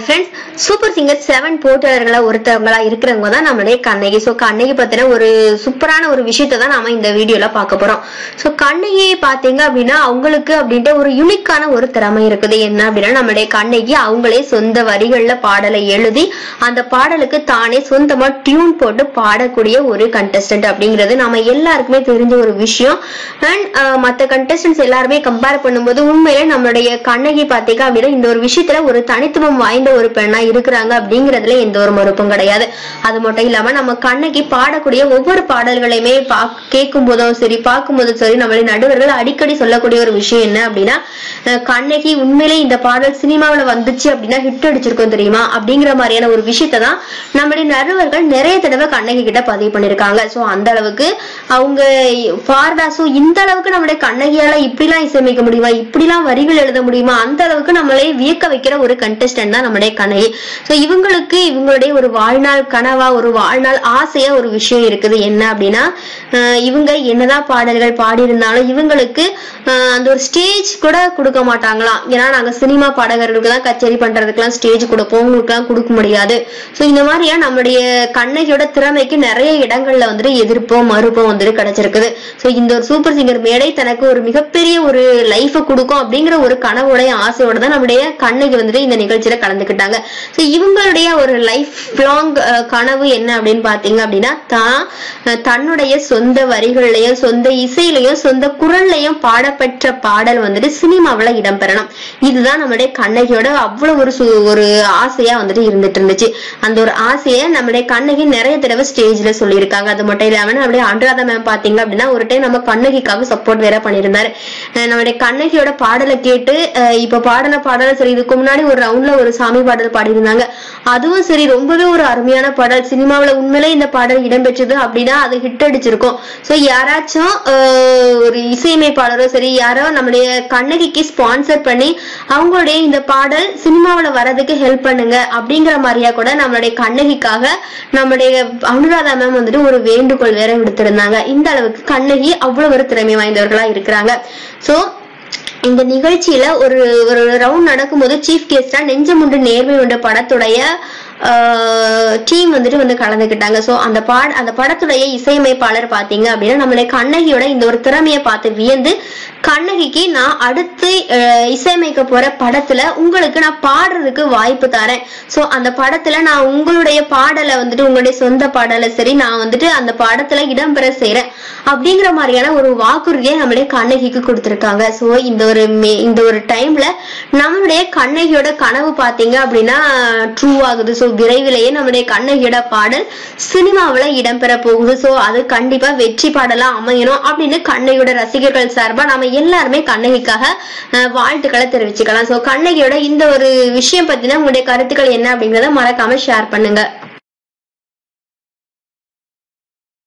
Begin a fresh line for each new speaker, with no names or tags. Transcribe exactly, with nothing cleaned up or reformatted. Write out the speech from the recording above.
Hi ஃப்ரெண்ட்ஸ், super singer seven போட்டியாளர்களா ஒருத்தவங்களா இருக்கிறவங்க தான் நம்மளுடைய கண்ணகி. ஸோ கண்ணகி பத்தின ஒரு சூப்பரான ஒரு விஷயத்தை தான் நாம இந்த வீடியோல பார்க்க போறோம். ஸோ கண்ணகியை பாத்தீங்க அப்படின்னா அவங்களுக்கு அப்படின்ட்டு ஒரு யூனிக்கான ஒரு திறமை இருக்குது. என்ன அப்படின்னா நம்மளுடைய கண்ணகி அவங்களே சொந்த வரிகள்ல பாடலை எழுதி அந்த பாடலுக்கு தானே சொந்தமா டியூன் போட்டு பாடக்கூடிய ஒரு கண்டஸ்டன்ட் அப்படிங்கிறது நம்ம எல்லாருக்குமே தெரிஞ்ச ஒரு விஷயம். அண்ட் மற்ற கண்டஸ்டன்ட்ஸ் எல்லாருமே கம்பேர் பண்ணும்போது உண்மையிலே நம்மளுடைய கண்ணகி பாத்தீங்க அப்படின்னா இந்த ஒரு விஷயத்துல ஒரு தனித்துவம் வாய்ந்த ஒரு பெண்ணா இருக்கிறாங்க அப்படிங்கறதுல எந்த ஒரு மறுப்பும் கிடையாது. அது மட்டும் இல்லாம நம்ம கண்ணகி பாடக்கூடிய ஒவ்வொரு பாடல்களையுமே கேட்கும் போதும் சரி பார்க்கும் போதும் சரி நம்மளுடைய நடுவர்கள் அடிக்கடி சொல்லக்கூடிய ஒரு விஷயம் என்ன அப்படின்னா, கண்ணகி உண்மையிலே இந்த பாடல் சினிமாவில வந்துச்சு அப்படின்னா ஹிட் அடிச்சிருக்கும் தெரியுமா அப்படிங்கிற மாதிரியான ஒரு விஷயத்த தான் நம்மளுடைய நடுவர்கள் நிறைய தடவை கண்ணகி கிட்ட பதிவு பண்ணிருக்காங்க. சோ அந்த அளவுக்கு அவங்க ஃபார்டாசோ இந்த அளவுக்கு நம்மளுடைய கண்ணகியால இப்படிலாம் இசையமைக்க முடியுமா, இப்படிலாம் வரிகள் எழுத முடியுமா, அந்த அளவுக்கு நம்மளே வியக்க வைக்கிற ஒரு கண்டஸ்டன்ட் தான் நம்மளுடைய கண்ணகி. சோ இவங்களுக்கு இவங்களுடைய ஒரு வாழ்நாள் கனவா ஒரு வாழ்நாள் ஆசையா ஒரு விஷயம் இருக்குது. என்ன அப்படின்னா இவங்க என்னதான் பாடல்கள் பாடி இருந்தாலும் இவங்களுக்கு அந்த ஒரு ஸ்டேஜ் கூட கொடுக்க மாட்டாங்களாம். ஏன்னா நாங்க சினிமா பாடகர்களுக்கு தான் கச்சேரி பண்றதுக்கெல்லாம் ஸ்டேஜ் கொடுப்போம், உங்களுக்கு எல்லாம் கொடுக்க முடியாது. சோ இந்த மாதிரியா நம்மளுடைய கண்ணகியோட திறமைக்கு நிறைய இடங்கள்ல வந்துட்டு எதிர்ப்பும் மறுப்பும் வந்துட்டு கிடைச்சிருக்குது. சோ இந்த ஒரு சூப்பர் சிங்கர் மேடை தனக்கு ஒரு மிகப்பெரிய ஒரு லைஃப கொடுக்கும் அப்படிங்கிற ஒரு கனவோட ஆசையோட தான் நம்முடைய கண்ணகி வந்துட்டு இந்த நிகழ்ச்சியில கலந்துக்கிட்டாங்க. சோ இவங்களுடைய ஒரு லைஃப் லாங் கனவு என்ன அப்படின்னு பாத்தீங்க அப்படின்னா தான் தன்னுடைய சொந்த வரிகள்லயும் சொந்த இசையிலையும் சொந்த குரல்லையும் பாடப்பெற்ற பாடல் வந்துட்டு சினிமாவில இடம்பெறணும். இதுதான் நம்முடைய கண்ணகியோட அவ்வளவு ஒரு ஒரு ஆசையா வந்துட்டு இருந்துட்டு இருந்துச்சு. அந்த ஒரு ஆசைய நம்முடைய கண்ணகி நிறைய தடவை ஸ்டேஜ்ல சொல்லியிருக்காங்க. அது மட்டும் இல்லாம நம்முடைய அனுராதா மேம் பாத்தீங்க அப்படின்னா ஒரு டைம் நம்ம கண்ணகிக்காக சப்போர்ட் வேற பண்ணியிருந்தாரு. நம்முடைய கண்ணகியோட பாடலை கேட்டு இப்ப பாடல பாடல சரி இதுக்கு முன்னாடி ஒரு ரவுண்ட்ல ஒரு சாமி பாடல் பாடியிருந்தாங்க. அதுவும் சரி ரொம்பவே ஒரு அருமையான பாடல், சினிமாவில உண்மையிலே இந்த பாடல் இடம்பெற்றது அப்படின்னா அது ஹிட் அடிச்சிருக்கும். சோ யாராச்சும் ஒரு இசையமைப்பாளரோ சரி யாரோ நம்மளுடைய கண்ணகிக்கு ஸ்பான்சர் பண்ணி அவங்களுடைய இந்த பாடல் சினிமாவில வர்றதுக்கு ஹெல்ப் பண்ணுங்க அப்படிங்கிற மாதிரியா கூட நம்மளுடைய கண்ணகிக்காக நம்மளுடைய அனுராதா மேம் வந்துட்டு ஒரு வேண்டுகோள் வேற விடுத்திருந்தாங்க. இந்த அளவுக்கு கண்ணகி அவ்வளவு ஒரு திறமை வாய்ந்தவர்களா இருக்கிறாங்க. சோ இந்த நிகழ்ச்சியில ஒரு ஒரு ரவுண்ட் நடக்கும்போது சீஃப் கெஸ்டா நெஞ்சமுண்டு நேர்மை உண்ட படத்துடைய டீம் வந்துட்டு வந்து கலந்துக்கிட்டாங்க. சோ அந்த பாட அந்த படத்துடைய இசையமைப்பாளர் பாத்தீங்க அப்படின்னா நம்மளுடைய கண்ணகியோட இந்த ஒரு திறமையை பார்த்து வியந்து கண்ணகிக்கு நான் அடுத்து இசையமைக்க போற படத்துல உங்களுக்கு நான் பாடுறதுக்கு வாய்ப்பு தரேன். சோ அந்த படத்துல நான் உங்களுடைய பாடலை வந்துட்டு உங்களுடைய சொந்த பாடலை சரி நான் வந்துட்டு அந்த படத்துல இடம்பெற செய்யறேன் அப்படிங்கிற மாதிரியான ஒரு வாக்குறுதியை நம்மளுடைய கண்ணகிக்கு கொடுத்திருக்காங்க. சோ இந்த ஒரு இந்த ஒரு டைம்ல நம்மளுடைய கண்ணகியோட கனவு பாத்தீங்க அப்படின்னா ட்ரூ ஆகுது. சோ விரைவிலேயே நம்மளுடைய கண்ணகியோட பாடல் சினிமாவில இடம்பெற போகுது. சோ அது கண்டிப்பா வெற்றி பாடலா அமையணும் அப்படின்னு கண்ணகியோட ரசிகர்கள் சார்பா நாம எல்லாருமே கண்ணகிக்காக வாழ்த்துக்களை தெரிவிச்சுக்கலாம். சோ கண்ணகியோட இந்த ஒரு விஷயம் பத்தின உங்களுடைய கருத்துக்கள் என்ன அப்படிங்கறத மறக்காம ஷேர் பண்ணுங்க.